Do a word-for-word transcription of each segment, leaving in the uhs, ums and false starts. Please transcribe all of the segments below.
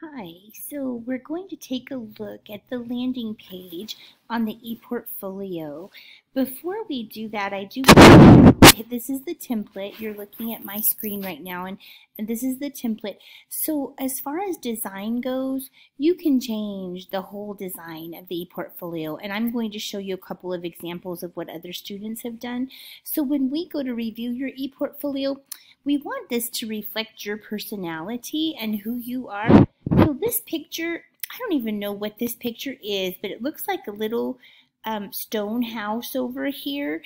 Hi, so we're going to take a look at the landing page on the ePortfolio. Before we do that, I do this is the template. You're looking at my screen right now, and, and this is the template. So as far as design goes, you can change the whole design of the ePortfolio, and I'm going to show you a couple of examples of what other students have done. So when we go to review your ePortfolio, we want this to reflect your personality and who you are. So this picture, I don't even know what this picture is, but it looks like a little um, stone house over here.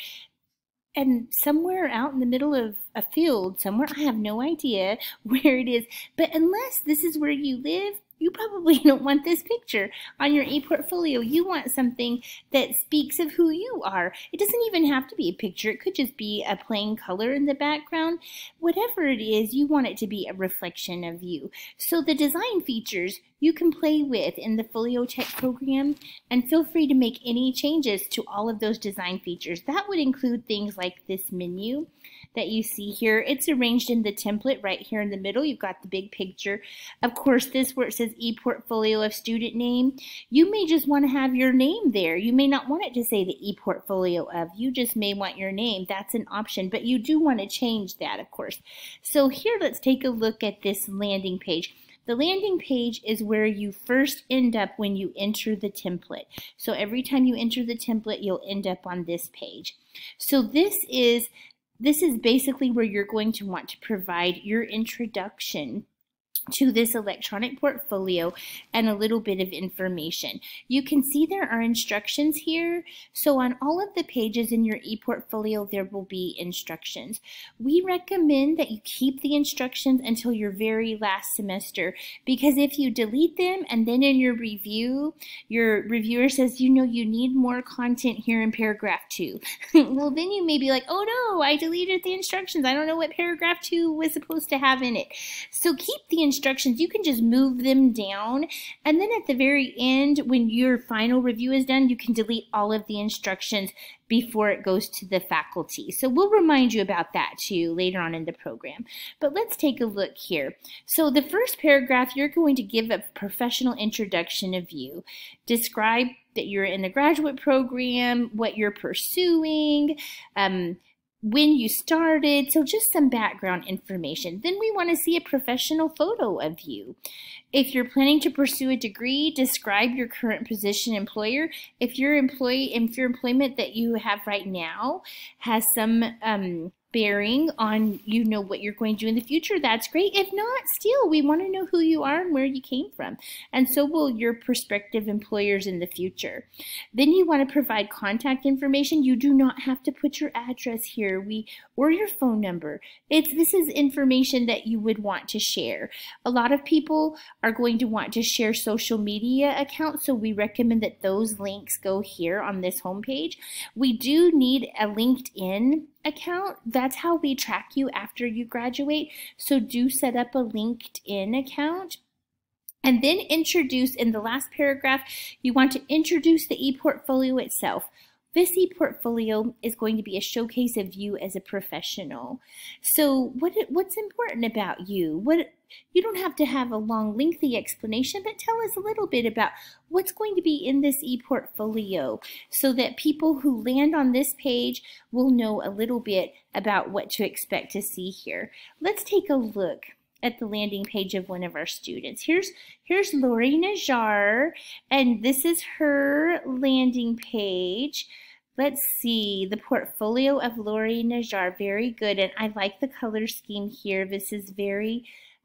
And somewhere out in the middle of a field, somewhere, I have no idea where it is. But unless this is where you live, you probably don't want this picture on your ePortfolio. You want something that speaks of who you are. It doesn't even have to be a picture. It could just be a plain color in the background. Whatever it is, you want it to be a reflection of you. So the design features you can play with in the FolioTech program, and feel free to make any changes to all of those design features. That would include things like this menu that you see here. It's arranged in the template right here in the middle. You've got the big picture. Of course, this where it says ePortfolio of student name, you may just want to have your name there. You may not want it to say the ePortfolio of. You just may want your name. That's an option, but you do want to change that, of course. So here, let's take a look at this landing page. The landing page is where you first end up when you enter the template. So every time you enter the template, you'll end up on this page. So this is This is basically where you're going to want to provide your introduction to this electronic portfolio and a little bit of information. You can see there are instructions here. So on all of the pages in your ePortfolio, there will be instructions. We recommend that you keep the instructions until your very last semester, because if you delete them and then in your review, your reviewer says, you know, you need more content here in paragraph two. Well, then you may be like, oh no, I deleted the instructions. I don't know what paragraph two was supposed to have in it. So keep the instructions. Instructions, you can just move them down, and then at the very end, when your final review is done, you can delete all of the instructions before it goes to the faculty. So we'll remind you about that too later on in the program. But let's take a look here. So the first paragraph, you're going to give a professional introduction of you. Describe that you're in the graduate program, what you're pursuing, um, when you started, so just some background information. Then we want to see a professional photo of you. If you're planning to pursue a degree, describe your current position employer. If your employee, if your employment that you have right now has some um, bearing on, you know, what you're going to do in the future, that's great. If not, still, we want to know who you are and where you came from. And so will your prospective employers in the future. Then you want to provide contact information. You do not have to put your address here we or your phone number. It's this is information that you would want to share. A lot of people are going to want to share social media accounts, so we recommend that those links go here on this homepage. We do need a LinkedIn account. That's how we track you after you graduate. So do set up a LinkedIn account. And then introduce, in the last paragraph, you want to introduce the ePortfolio itself. This ePortfolio is going to be a showcase of you as a professional. So what what's important about you? What you don't have to have a long, lengthy explanation, but tell us a little bit about what's going to be in this ePortfolio so that people who land on this page will know a little bit about what to expect to see here. Let's take a look at the landing page of one of our students. Here's here's Lori Najjar, and this is her landing page. Let's see, the portfolio of Lori Najjar, very good, and I like the color scheme here. This is very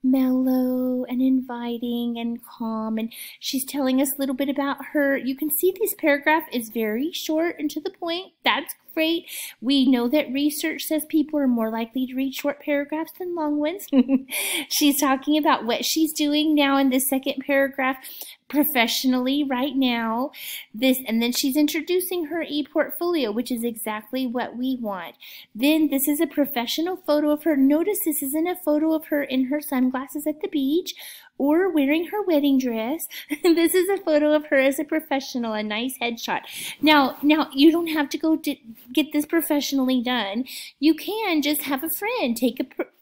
mellow and inviting and calm, and she's telling us a little bit about her. You can see this paragraph is very short and to the point. That's great. We know that research says people are more likely to read short paragraphs than long ones. She's talking about what she's doing now in the second paragraph professionally right now. This, and then she's introducing her ePortfolio, which is exactly what we want. Then this is a professional photo of her. Notice this isn't a photo of her in her sunglasses at the beach or wearing her wedding dress. This is a photo of her as a professional, a nice headshot. Now, now you don't have to go to get this professionally done. You can just have a friend take a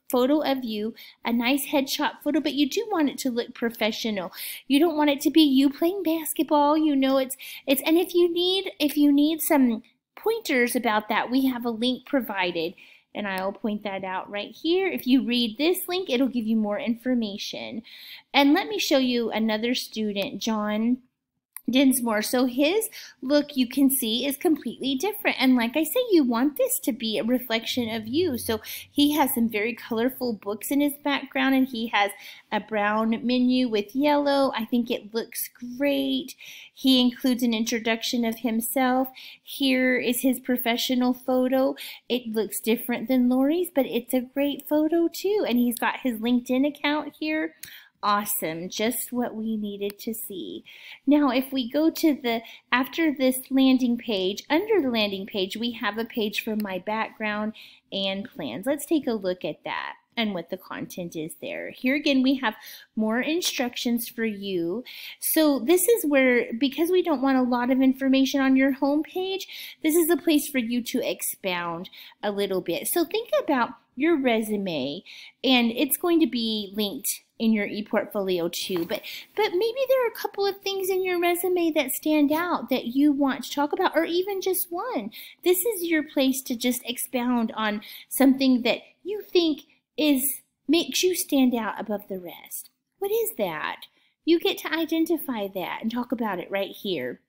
photo of you, a nice headshot photo, but you do want it to look professional. You don't want it to be you playing basketball. You know, it's it's and if you need if you need some pointers about that, we have a link provided, and I'll point that out right here. If you read this link, it'll give you more information. And let me show you another student, John Dinsmore. So his look, you can see, is completely different. And like I say, you want this to be a reflection of you. So he has some very colorful books in his background, and he has a brown menu with yellow. I think it looks great. He includes an introduction of himself. Here is his professional photo. It looks different than Lori's, but it's a great photo too. And he's got his LinkedIn account here. Awesome, just what we needed to see. Now, if we go to the, after this landing page, under the landing page, we have a page for my background and plans. Let's take a look at that and what the content is there. Here again, we have more instructions for you. So this is where, because we don't want a lot of information on your home page, this is a place for you to expound a little bit. So think about your resume, and it's going to be linked in your ePortfolio too, but but maybe there are a couple of things in your resume that stand out that you want to talk about, or even just one. This is your place to just expound on something that you think is makes you stand out above the rest. What is that? You get to identify that and talk about it right here.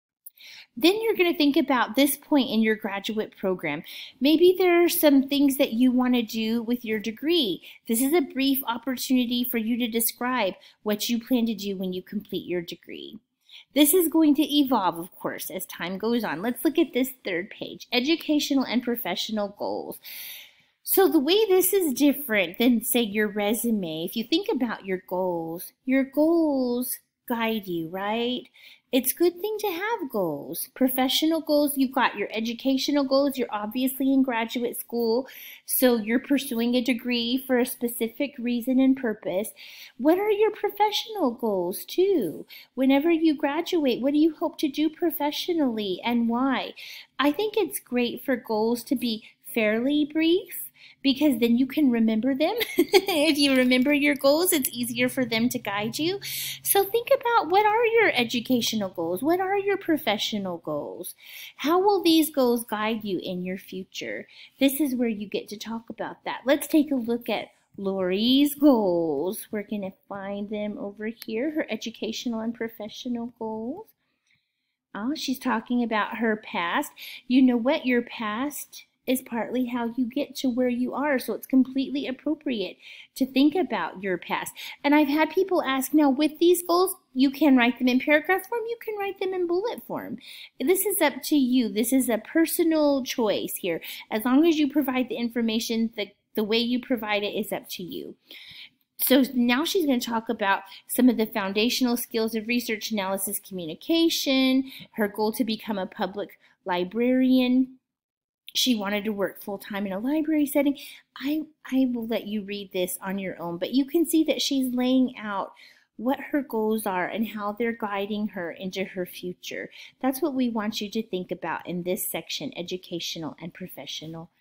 Then you're going to think about this point in your graduate program. Maybe there are some things that you want to do with your degree. This is a brief opportunity for you to describe what you plan to do when you complete your degree. This is going to evolve, of course, as time goes on. Let's look at this third page, educational and professional goals. So the way this is different than, say, your resume, if you think about your goals, your goals guide you, right? It's a good thing to have goals. Professional goals, you've got your educational goals. You're obviously in graduate school, so you're pursuing a degree for a specific reason and purpose. What are your professional goals too? Whenever you graduate, what do you hope to do professionally and why? I think it's great for goals to be fairly brief, because then you can remember them. If you remember your goals, it's easier for them to guide you. So think about, what are your educational goals? What are your professional goals? How will these goals guide you in your future? This is where you get to talk about that. Let's take a look at Lori's goals. We're going to find them over here, her educational and professional goals. Oh, she's talking about her past. You know what? Your past is partly how you get to where you are. So it's completely appropriate to think about your past. And I've had people ask, now with these goals, you can write them in paragraph form, you can write them in bullet form. This is up to you. This is a personal choice here. As long as you provide the information, the, the way you provide it is up to you. So now she's going to talk about some of the foundational skills of research, analysis, communication, her goal to become a public librarian. She wanted to work full-time in a library setting. I, I will let you read this on your own, but you can see that she's laying out what her goals are and how they're guiding her into her future. That's what we want you to think about in this section, educational and professional